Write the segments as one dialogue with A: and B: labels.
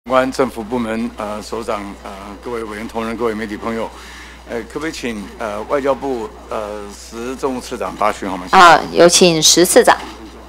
A: 关政府部门首长各位委员同仁各位媒体朋友，可不可以请外交部石政务次长答询好吗？
B: 有请石次长。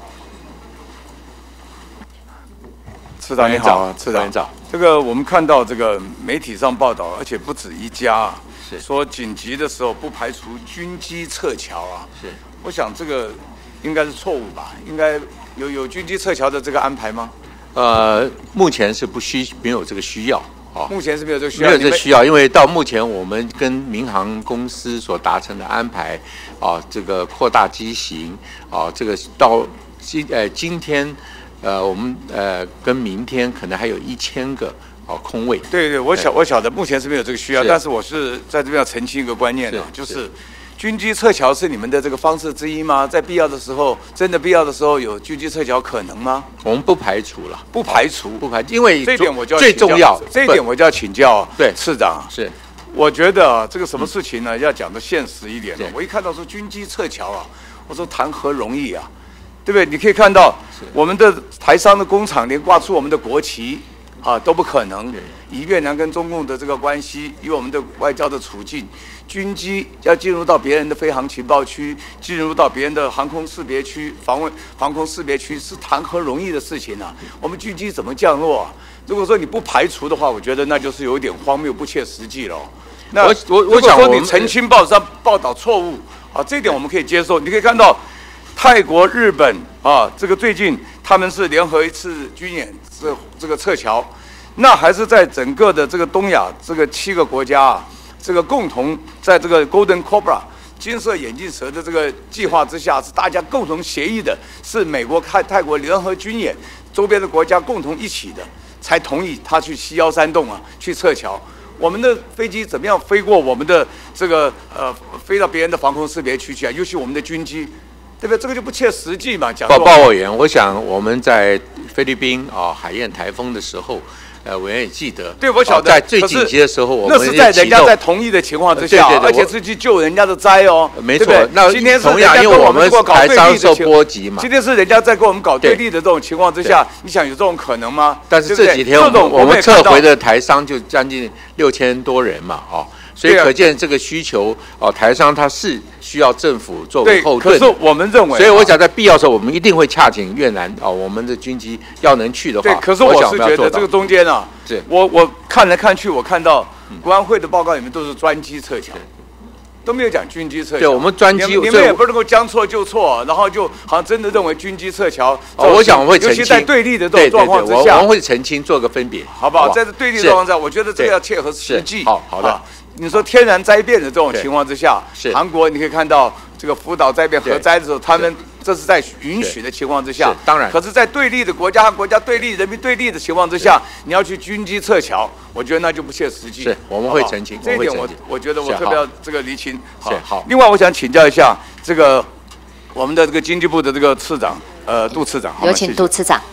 A: 次长你好，次长。这个我们看到这个媒体上报道，而且不止一家啊，是说紧急的时候不排除军机撤侨啊。是，我想这个应该是错误吧？应该有军机撤侨的这个安排吗？
C: 目前是没有这个需要啊。
A: 目前是没有这个需要，
C: 没有这个需要，因为到目前我们跟民航公司所达成的安排啊，这个扩大机型啊，这个到今天我们跟明天可能还有1000个空位。
A: 对，我晓得目前是没有这个需要，但是我是在这边要澄清一个观念啊，就是。 军机撤侨是你们的这个方式之一吗？在必要的时候，真的必要的时候有军机撤侨可能吗？
C: 我们不排除了，
A: 不排除，
C: 因为
A: 这一点我就要
C: 最重要，
A: 这一点我就要请教
C: 对
A: 次长。
C: 是，
A: 我觉得这个什么事情呢，要讲的现实一点。我一看到说军机撤侨啊，我说谈何容易啊，对不对？你可以看到我们的台商的工厂连挂出我们的国旗啊都不可能。以越南跟中共的这个关系，以我们的外交的处境。 军机要进入到别人的飞航情报区，进入到别人的航空识别区、防空识别区，是谈何容易的事情啊！我们军机怎么降落啊？如果说你不排除的话，我觉得那就是有点荒谬、不切实际了。那我想说你澄清报上报道错误啊，这一点我们可以接受。你可以看到泰国、日本啊，这个最近他们是联合一次军演，这个撤侨，那还是在整个的这个东亚这个7个国家啊。 这个共同在这个 Golden Cobra 金色眼镜蛇的这个计划之下，是大家共同协议的，是美国、泰国联合军演，周边的国家共同一起的，才同意他去西腰山洞啊，去撤侨。我们的飞机怎么样飞过我们的这个飞到别人的防空识别区去啊？尤其我们的军机，对不对？这个就不切实际嘛。讲
C: 报委员，我想我们在菲律宾海燕台风的时候。 委员也记得，
A: 对，我晓得，
C: 在最紧急的时候，我们
A: 那是在人家在同意的情况之下，而且是去救人家的灾哦，
C: 没错。
A: 那今天是人家跟我们搞对立的波及嘛，今天是人家在跟我们搞对立的这种情况之下，你想有这种可能吗？
C: 但是这几天我们撤回的台商就将近6000多人嘛，所以可见这个需求台商他是需要政府作为后盾。
A: 可是我们认为，
C: 所以我想在必要的时候，我们一定会洽请越南我们的军机要能去的话，
A: 对。可是我是觉得这个中间啊，我看来看去，我看到国安会的报告里面都是专机撤侨，都没有讲军机撤侨。
C: 对，我们专机，
A: 你们也不能够将错就错，然后就好像真的认为军机撤侨。
C: 我想我会澄清，
A: 尤其在对立的这种状况之下，
C: 我们会澄清，做个分别，
A: 好不好？在这对立的状况下，我觉得这个要切合实际。
C: 好的。
A: 你说天然灾变的这种情况之下，韩国你可以看到这个福岛灾变核灾的时候，他们这是在允许的情况之下，
C: 当然。
A: 可是，在对立的国家和国家对立、人民对立的情况之下，你要去军机撤侨，我觉得那就不切实际。
C: 是，我们会澄清。
A: 这一点我觉得我特别要这个厘清。
C: 好。
A: 另外，我想请教一下这个我们的这个经济部的这个次长，杜次长。
B: 有请杜次长。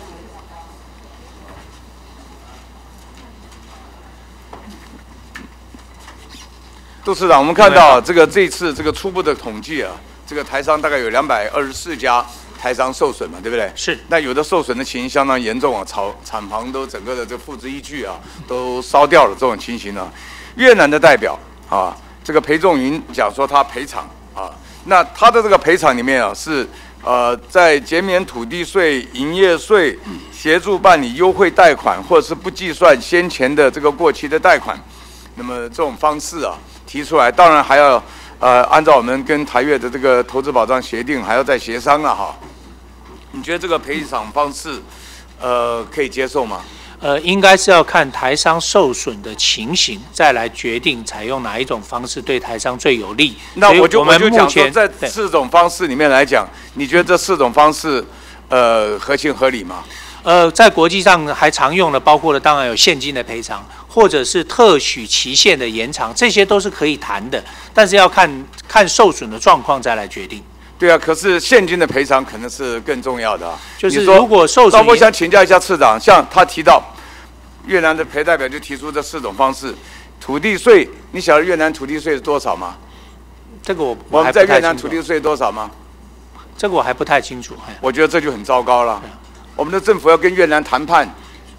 A: 杜次长，我们看到这次这个初步的统计啊，这个台商大概有224家台商受损嘛，对不对？
D: 是。
A: 那有的受损的情形相当严重啊，厂房都整个的这个付之一炬啊，都烧掉了这种情形呢。越南的代表啊，这个裴仲云讲说他赔偿啊，那他的这个赔偿里面啊是在减免土地税、营业税，协助办理优惠贷款，或者是不计算先前的这个过期的贷款，那么这种方式啊。 提出来，当然还要按照我们跟台越的这个投资保障协定，还要再协商了哈。你觉得这个赔偿方式可以接受吗？
D: 应该是要看台商受损的情形，再来决定采用哪一种方式对台商最有利。
A: 那我就讲说，在4种方式里面来讲，你觉得这4种方式合情合理吗？
D: 在国际上还常用的，包括了当然有现金的赔偿，或者是特许期限的延长，这些都是可以谈的，但是要看受损的状况再来决定。
A: 对啊，可是现金的赔偿可能是更重要的啊。
D: 就是如果受损，
A: 那我想请教一下次长，像他提到越南的裴代表就提出这4种方式，土地税，你晓得越南土地税是多少吗？
D: 这个
A: 我们在越南土地税多少吗？
D: 这个我还不太清楚。
A: 我觉得这就很糟糕了。我们的政府要跟越南谈判，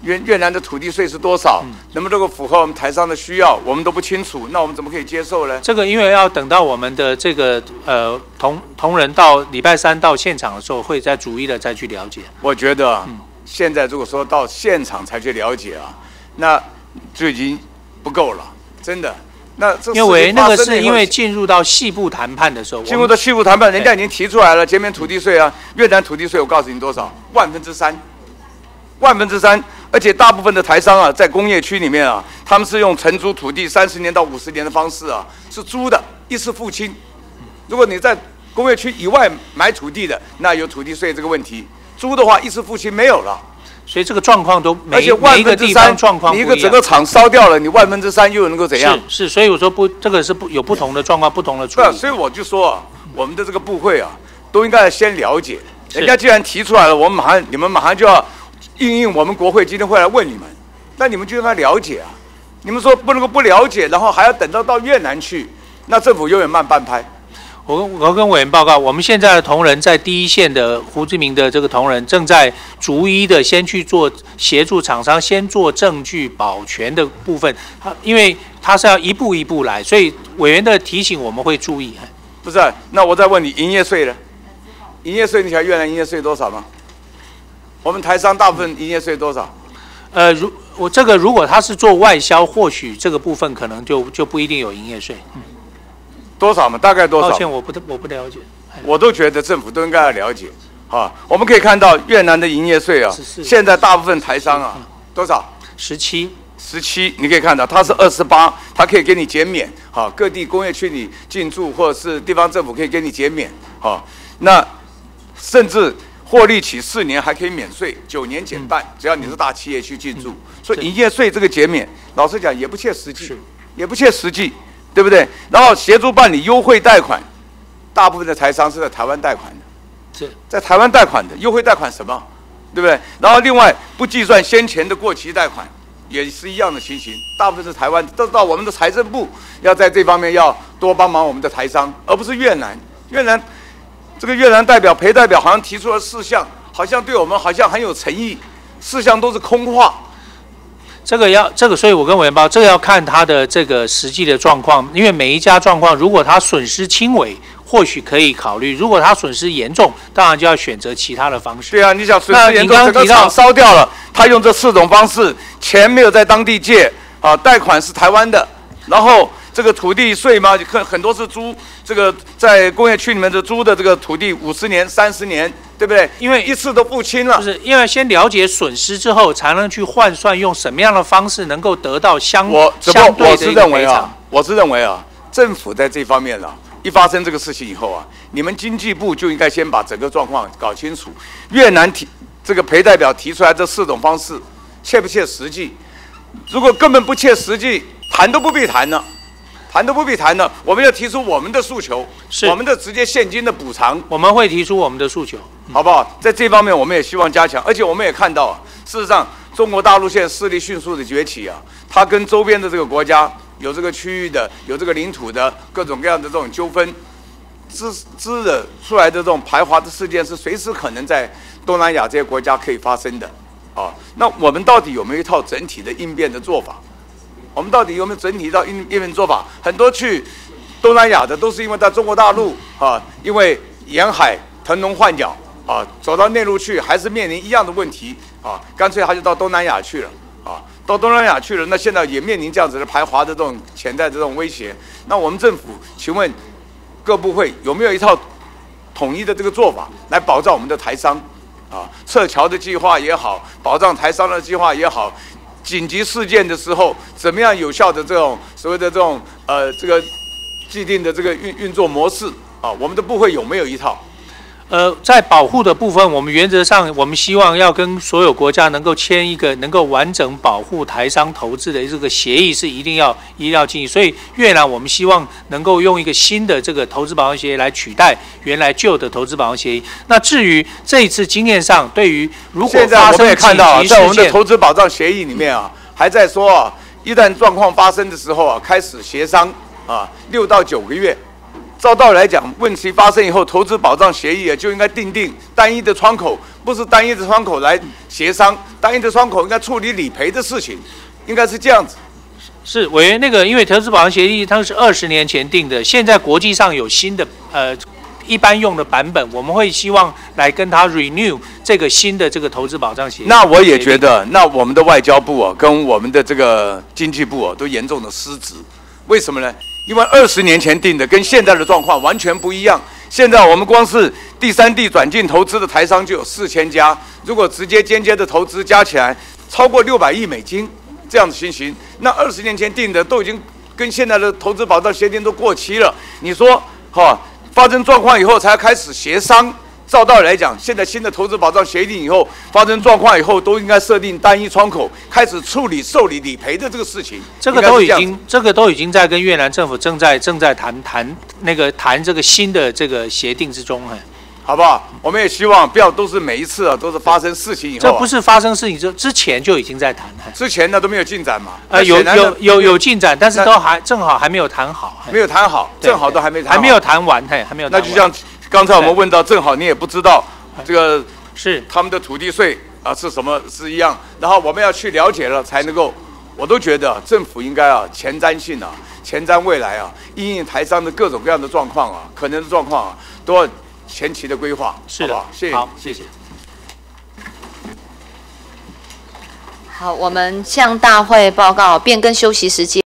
A: 越南的土地税是多少？能不能够符合我们台商的需要？我们都不清楚，那我们怎么可以接受呢？
D: 这个因为要等到我们的这个同仁到礼拜三到现场的时候，会再逐一的再去了解。
A: 我觉得现在如果说到现场才去了解啊，那就已经不够了，真的。那这
D: 因为那个是因为进入到细部谈判的时候，
A: 进入到细部谈判，人家已经提出来了，减免土地税啊，越南土地税我告诉你多少，3%，万分之三。而且大部分的台商啊，在工业区里面啊，他们是用承租土地30年到50年的方式啊，是租的，一次付清。如果你在工业区以外买土地的，那有土地税这个问题；租的话，一次付清没有了。
D: 所以这个状况都每一个地
A: 方
D: 状况不一样。
A: 你一个整个厂烧掉了，你3%又能够怎样？
D: 是，所以我说这个是有不同的状况，不同的处理。
A: 所以我就说啊，我们的这个部会啊，都应该先了解。人家既然提出来了，你们马上就要应我们国会今天会来问你们，那你们就应该了解啊。你们说不能够不了解，然后还要等到越南去，那政府永远慢半拍。
D: 我跟委员报告，我们现在的同仁在第一线的胡志明的这个同仁正在逐一的先去做协助厂商先做证据保全的部分，因为他是要一步一步来，所以委员的提醒我们会注意。
A: 不是、啊，那我再问你，营业税呢？营业税你晓得越南营业税多少吗？我们台商大部分营业税多少？
D: 如果他是做外销，或许这个部分可能就不一定有营业税。
A: 多少嘛？大概多少？
D: 抱歉，我不了解。
A: 我都觉得政府都应该要了解。啊，我们可以看到越南的营业税啊，现在大部分台商啊，多少
D: ？17，
A: 你可以看到它是28，它可以给你减免。好，各地工业区你进驻或者是地方政府可以给你减免。好，那甚至获利起4年还可以免税，9年减半，只要你是大企业去进驻。所以营业税这个减免，老实讲也不切实际，对不对？然后协助办理优惠贷款，大部分的台商是在台湾贷款的，在台湾贷款的优惠贷款什么，对不对？然后另外不计算先前的过期贷款，也是一样的情形，大部分是台湾，都到我们的财政部要在这方面要多帮忙我们的台商，而不是越南。这个越南代表裴代表好像提出了4项，好像对我们好像很有诚意，4项都是空话。
D: 这个，所以我跟委员报，这个要看他的这个实际的状况，因为每一家状况，如果他损失轻微，或许可以考虑；如果他损失严重，当然就要选择其他的方式。
A: 对啊，你想损失严重，整个厂烧掉了，他用这4种方式，钱没有在当地借啊，贷款是台湾的，然后这个土地税嘛，很多是租这个在工业区里面的租的这个土地50年、30年。对不对？因为一次都付清了，
D: 就是因为先了解损失之后，才能去换算用什么样的方式能够得到相对的一个赔偿。
A: 我是认为啊，政府在这方面啊，一发生这个事情以后啊，你们经济部就应该先把整个状况搞清楚。越南这个裴代表提出来这4种方式，切不切实际？如果根本不切实际，谈都不必谈了。我们要提出我们的诉求，我们的直接现金的补偿，
D: 我们会提出我们的诉求，
A: 好不好？在这方面我们也希望加强，而且我们也看到啊，事实上中国大陆现在势力迅速的崛起啊，它跟周边的这个国家有这个区域的、有这个领土的各种各样的这种纠纷，滋惹出来的这种排华的事件是随时可能在东南亚这些国家可以发生的啊。那我们到底有没有一套整体的应变的做法？我们到底有没有整体的应变做法？很多去东南亚的都是因为在中国大陆啊，因为沿海腾笼换鸟啊，走到内陆去还是面临一样的问题啊，干脆他就到东南亚去了啊，到东南亚去了，那现在也面临这样子的排华的这种潜在的这种威胁。那我们政府，请问各部会有没有一套统一的这个做法来保障我们的台商啊？撤侨的计划也好，保障台商的计划也好。紧急事件的时候，怎么样有效的这种所谓的这种这个既定的这个运作模式啊？我们的部会有没有一套？
D: 在保护的部分，我们原则上我们希望要跟所有国家能够签一个能够完整保护台商投资的这个协议，是一定要进行。所以越南我们希望能够用一个新的这个投资保障协议来取代原来旧的投资保障协议。那至于这一次经验上，对于如果发生紧急事件，
A: 现在我们也看到，在我们的投资保障协议里面啊，还在说啊，一旦状况发生的时候啊，开始协商啊，6到9个月。照道理来讲，问题发生以后，投资保障协议就应该订定单一的窗口， 不是单一的窗口来协商，单一的窗口应该处理理赔的事情，应该是这样子。
D: 是委员，那个因为投资保障协议它是20年前定的，现在国际上有新的一般用的版本，我们会希望来跟他 renew 这个新的这个投资保障协议。
A: 那我也觉得，那我们的外交部啊，跟我们的这个经济部啊，都严重的失职。为什么呢？因为20年前定的跟现在的状况完全不一样。现在我们光是第三地转进投资的台商就有4000家，如果直接间接的投资加起来超过600亿美金这样的情形，那20年前定的都已经跟现在的投资保障协定都过期了。你说发生状况以后才开始协商，照道理来讲，现在新的投资保障协定以后发生状况以后，都应该设定单一窗口，开始处理受理理赔的这个事情。这个
D: 都已经在跟越南政府正在谈这个新的这个协定之中，
A: 好不好？我们也希望不要都是每一次都是发生事情以后，
D: 这不是发生事情之前就已经在谈，
A: 之前呢都没有进展嘛。
D: 有进展，但是都正好还没有谈好，
A: 没有谈好，正好都还没谈好，
D: 还没有谈完，还没有谈完。
A: 那就像刚才我们问到，正好你也不知道这个
D: 是
A: 他们的土地税是什么是一样，然后我们要去了解了才能够。我都觉得政府应该前瞻性前瞻未来因应台商的各种各样的状况可能的状况都要前期的规划。
D: 是的，
A: 好，谢谢。
D: 好，谢谢。
B: 好，我们向大会报告变更休息时间。